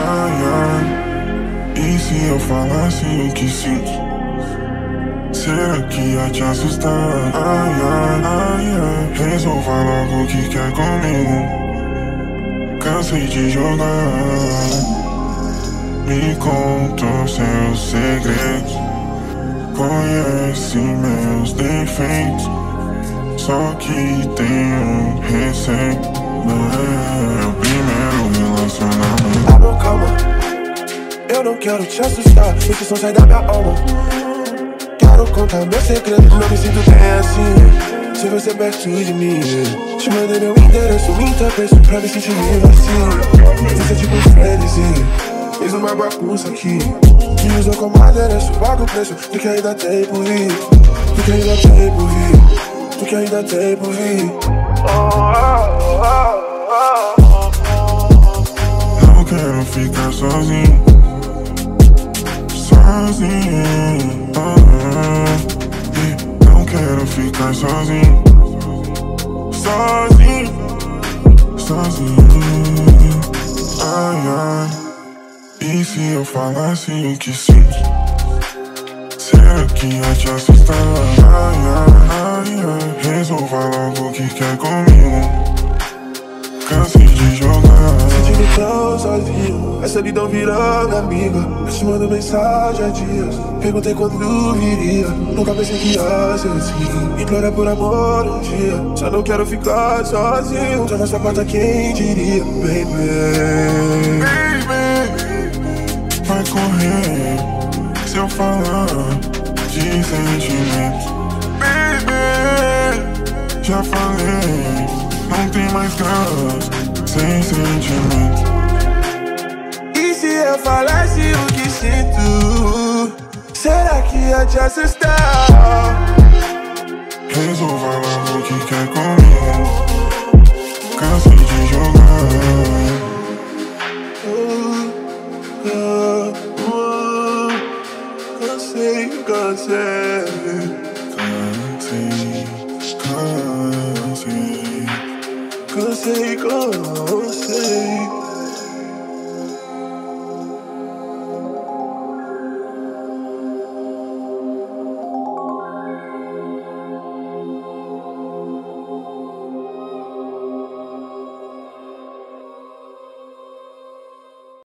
Ai, ai, e se eu falasse o que sinto? Será que ia te assustar? Ai, ai, ai, ai, resolva logo o que quer comigo. Cansei de jogar. Me conta os seus segredos, conhece meus defeitos. Só que tenho receio, não é o primeiro relacionamento. Amor, calma, eu não quero te assustar, esse som sai da minha alma. Quero contar meu segredo, não me sinto bem assim se você perto de mim. Te mandei meu endereço, me interpreto pra me sentir vivo assim. Isso é tipo um freguesia, fiz uma bagunça aqui. Me usou como adereço, paga o preço do que ainda tem por vir. Do que ainda tem por vir. Do que ainda tem por vir. Não quero ficar sozinho, sozinho. Não quero ficar sozinho, sozinho, sozinho. Ai, ai, e se eu falasse o que sinto? Será que ia te assustar? Ai, ai, ai, ai, resolva logo o que quer comigo. Cansei de jogar. Sentindo tão sozinho, a solidão virando amiga. Eu te mando mensagem há dias, perguntei quando viria. Nunca pensei que ia ser assim. Implora por amor um dia, só não quero ficar sozinho. Tô nessa porta, quem diria? Baby, vai correr se eu falar de sentimento. Baby, já falei, não tem mais graça sem sentimento. e se eu falasse o que sinto? Será que ia te assustar? Resolva logo o que quer comigo. Cansei de jogar. Cansei, cansei. Cansei, cansei. Cansei, cansei.